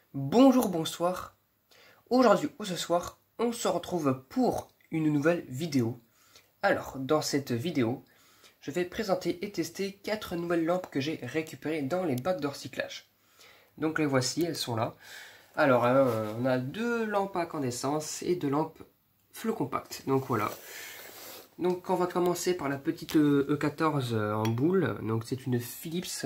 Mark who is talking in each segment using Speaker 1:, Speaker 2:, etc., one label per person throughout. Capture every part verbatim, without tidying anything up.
Speaker 1: Bonjour, bonsoir. Aujourd'hui ou ce soir, on se retrouve pour une nouvelle vidéo. Alors, dans cette vidéo, je vais présenter et tester quatre nouvelles lampes que j'ai récupérées dans les bacs de recyclage. Donc les voici, elles sont là. Alors, euh, on a deux lampes à incandescence et deux lampes flot compact. Donc voilà. Donc on va commencer par la petite E quatorze en boule. Donc c'est une Philips.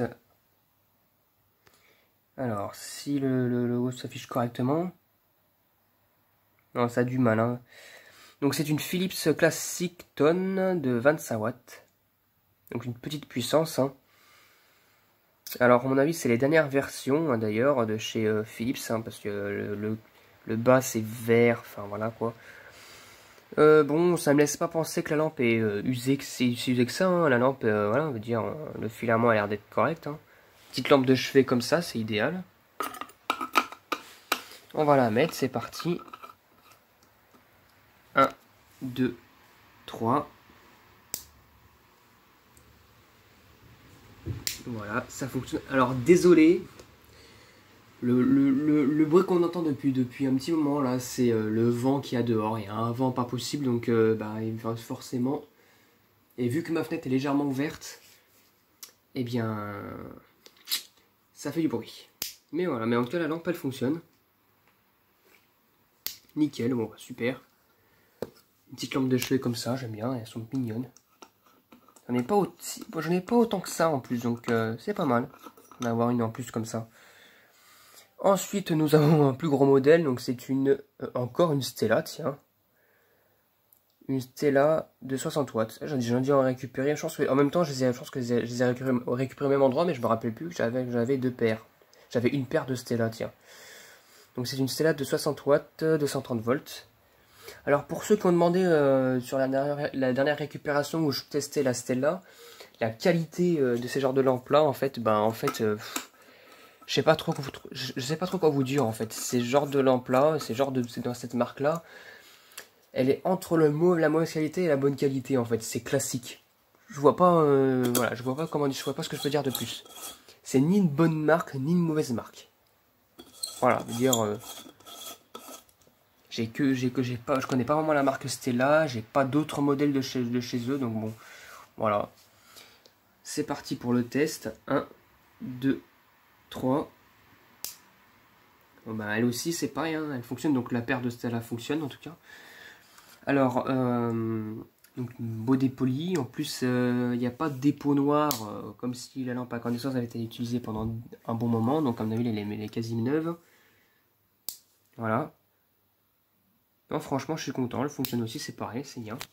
Speaker 1: Alors, si le, le logo s'affiche correctement. Non, ça a du mal. Hein. Donc c'est une Philips Classic Tone de vingt-cinq watts. Donc une petite puissance. Hein. Alors à mon avis c'est les dernières versions hein, d'ailleurs de chez euh, Philips. Hein, parce que le, le, le bas c'est vert. Enfin voilà quoi. Euh, bon, ça me laisse pas penser que la lampe est euh, usée, que c'est usé que ça. Hein. La lampe, euh, voilà, on veut dire, euh, le filament a l'air d'être correct. Hein. Petite lampe de chevet comme ça, c'est idéal. On va la mettre, c'est parti. un, deux, trois. Voilà, ça fonctionne. Alors, désolé. Le, le, le, le bruit qu'on entend depuis, depuis un petit moment, là, c'est euh, le vent qu'il y a dehors. Il y a un vent pas possible, donc euh, bah, forcément... Et vu que ma fenêtre est légèrement ouverte, eh bien... ça fait du bruit. Mais voilà, mais en tout cas, la lampe, elle fonctionne. Nickel, bon, super. Une petite lampe de chevet comme ça, j'aime bien, elles sont mignonnes. J'en ai pas, aussi... bon, j'en ai pas autant que ça en plus, donc euh, c'est pas mal d'en avoir une en plus comme ça. Ensuite, nous avons un plus gros modèle, donc c'est une euh, encore une Stella, tiens. Une Stella de soixante watts. J'en ai dû en récupérer, je pense que, en même temps, je, les ai, je pense que je les ai récupérés, récupérés au même endroit, mais je me rappelle plus que j'avais deux paires. J'avais une paire de Stella, tiens. Donc c'est une Stella de soixante watts, de cent trente volts. Alors pour ceux qui ont demandé euh, sur la dernière, la dernière récupération où je testais la Stella, la qualité euh, de ces genres de lampes là, en fait, ben en fait, euh, je sais pas trop, je, je sais pas trop quoi vous dire en fait. Ces genres de lampes là, ces genres de, dans cette marque là, elle est entre le mot, la mauvaise qualité et la bonne qualité en fait. C'est classique. Je vois pas, euh, voilà, je vois pas comment, je vois pas ce que je peux dire de plus. C'est ni une bonne marque ni une mauvaise marque. Voilà, je veux dire. Euh, J'ai que, j'ai que, j'ai pas, je connais pas vraiment la marque Stella, j'ai pas d'autres modèles de chez, de chez eux, donc bon, voilà. C'est parti pour le test. un, deux, trois. Bon, bah, elle aussi, c'est pareil, hein, elle fonctionne, donc la paire de Stella fonctionne en tout cas. Alors, euh, donc beau dépoli, en plus, il euh, n'y a pas de dépôt noir, euh, comme si la lampe à incandescence avait été utilisée pendant un bon moment, donc à mon avis, elle est, elle est quasi neuve. Voilà. Non, franchement, je suis content. Elle fonctionne aussi, c'est pareil, c'est bien.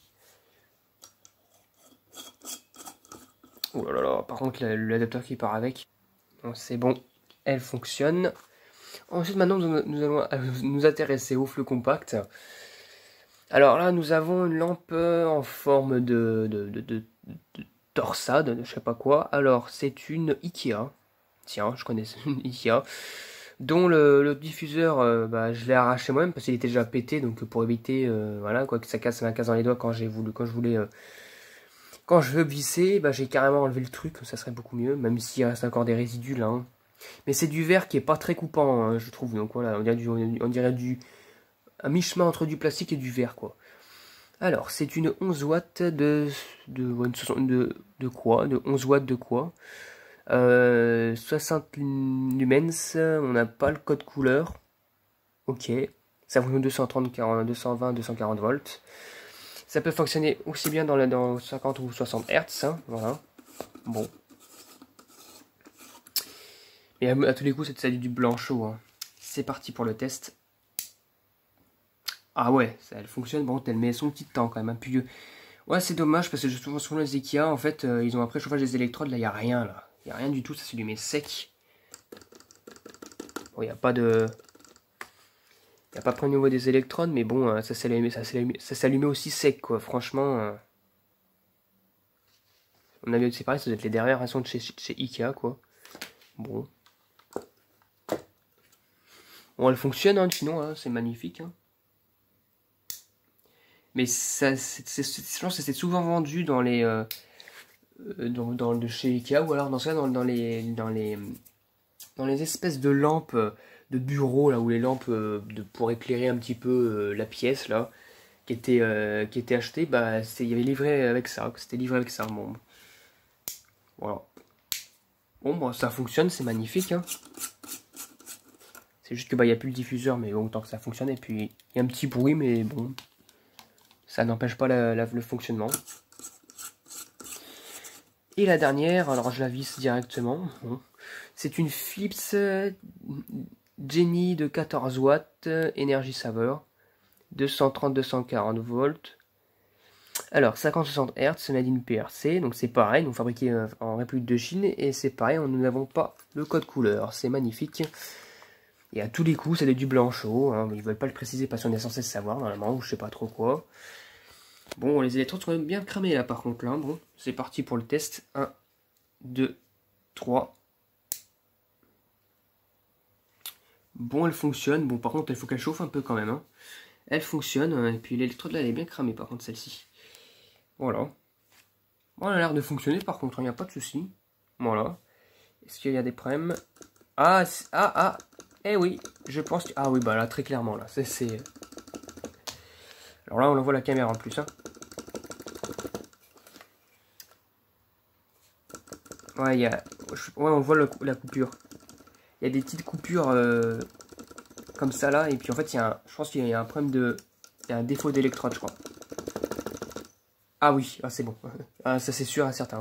Speaker 1: Oh là là, par contre, l'adapteur qui part avec. C'est bon, elle fonctionne. Ensuite, maintenant, nous allons nous intéresser au flot compact. Alors là, nous avons une lampe en forme de, de, de, de, de torsade, de je sais pas quoi. Alors, c'est une Ikea. Tiens, je connais une Ikea. Dont le, le diffuseur, euh, bah, je l'ai arraché moi-même parce qu'il était déjà pété, donc pour éviter, euh, voilà, quoi que ça casse ma case dans les doigts quand j'ai voulu, quand je voulais, euh, quand je veux glisser, bah, j'ai carrément enlevé le truc, ça serait beaucoup mieux, même s'il reste encore des résidus là. Hein. Mais c'est du verre qui est pas très coupant, hein, je trouve, donc voilà, on dirait du, on dirait du, un mi-chemin entre du plastique et du verre, quoi. Alors, c'est une onze watts de, de, de, de quoi, de onze watts de quoi. Euh, soixante lumens, on n'a pas le code couleur. Ok, ça vaut deux cent trente, deux cent vingt, deux cent quarante volts. Ça peut fonctionner aussi bien dans, la, dans cinquante ou soixante hertz. Hein, voilà. Bon. Mais à, à tous les coups, c'est du blanc chaud. Hein. C'est parti pour le test. Ah ouais, ça, elle fonctionne. Bon, elle met son petit temps quand même. Hein, puis, ouais, c'est dommage parce que justement, sur les Ikea, en fait, euh, ils ont après chauffage des électrodes. Là, il n'y a rien. Là. Il n'y a rien du tout. Ça s'allume sec. Bon, il n'y a pas de... Il n'y a pas pris au niveau des électrodes, mais bon, ça s'allumait aussi sec, quoi. Franchement, euh... on avait c'est pareil, ça doit être les dernières versions de chez, chez Ikea, quoi. Bon. Bon, elle fonctionne, hein, sinon, hein, c'est magnifique. Hein. Mais ça, c'est, je pense que c'est souvent vendu dans les... Euh, dans, dans, de chez Ikea, ou alors dans ça, dans, dans, les, dans, les, dans les espèces de lampes de bureau, là où les lampes euh, de, pour éclairer un petit peu euh, la pièce, là, qui était, euh, qui était achetée, bah, il y avait livré avec ça, c'était livré avec ça, bon. Voilà. Bon, bah, ça fonctionne, c'est magnifique, hein. C'est juste que, bah, il n'y a plus le diffuseur, mais bon, tant que ça fonctionne, et puis, il y a un petit bruit, mais bon, ça n'empêche pas la, la, le fonctionnement. Et la dernière, alors je la visse directement. Bon. C'est une Philips Genie de quatorze watts, énergie saveur, deux cent trente à deux cent quarante volts. Alors cinquante à soixante hertz, made in P R C, donc c'est pareil, nous fabriqué en République de Chine, et c'est pareil, nous n'avons pas le code couleur, c'est magnifique. Et à tous les coups, c'est du blanchot, hein, mais ils ne veulent pas le préciser parce qu'on est censé le savoir normalement, ou je sais pas trop quoi. Bon, les électrodes sont bien cramées là par contre, là. Bon, c'est parti pour le test. un, deux, trois. Bon, elle fonctionne. Bon, par contre, il faut qu'elle chauffe un peu quand même. Hein. Elle fonctionne. Et puis l'électrode là, elle est bien cramée par contre, celle-ci. Voilà. Bon, elle a l'air de fonctionner par contre, il n'y a pas de souci. Voilà. Est-ce qu'il y a des problèmes? Ah, ah, ah. Eh oui, je pense que... Ah oui, bah là, très clairement, là. C'est... Alors là, on voit la caméra en plus, hein. Ouais, il y a... ouais, on voit le, la coupure. Il y a des petites coupures euh, comme ça là, et puis en fait, il y a un... je pense qu'il y a un problème de... Il y a un défaut d'électrode, je crois. Ah oui, ah, c'est bon. Ah, ça c'est sûr et certain.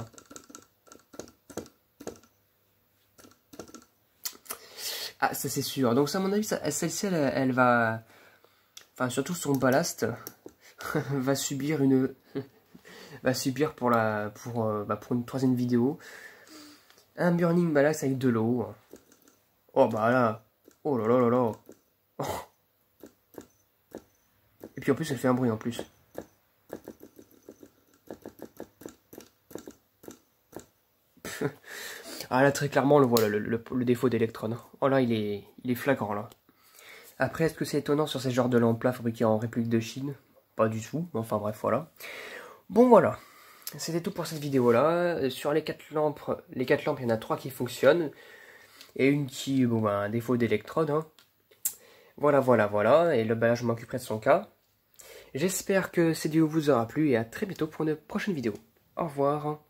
Speaker 1: Ah, ça c'est sûr. Donc ça, à mon avis, celle-ci, elle, elle va... Enfin, surtout son ballast va subir une... va subir pour la... pour, euh, bah, pour une troisième vidéo. Un burning ballast avec de l'eau. Oh bah là. Oh là là là là. Oh. Et puis en plus elle fait un bruit en plus. Ah là très clairement on le voit, le, le, le défaut d'électrode. Oh là il est, il est flagrant là. Après est-ce que c'est étonnant sur ces genres de lampes là fabriquées en République de Chine? Pas du tout, enfin bref voilà. Bon voilà. C'était tout pour cette vidéo là. Sur les quatre lampes, les quatre lampes il y en a trois qui fonctionnent. Et une qui, bon bah un défaut d'électrode. Hein. Voilà voilà voilà. Et le bah, je m'occuperai de son cas. J'espère que cette vidéo vous aura plu et à très bientôt pour une prochaine vidéo. Au revoir.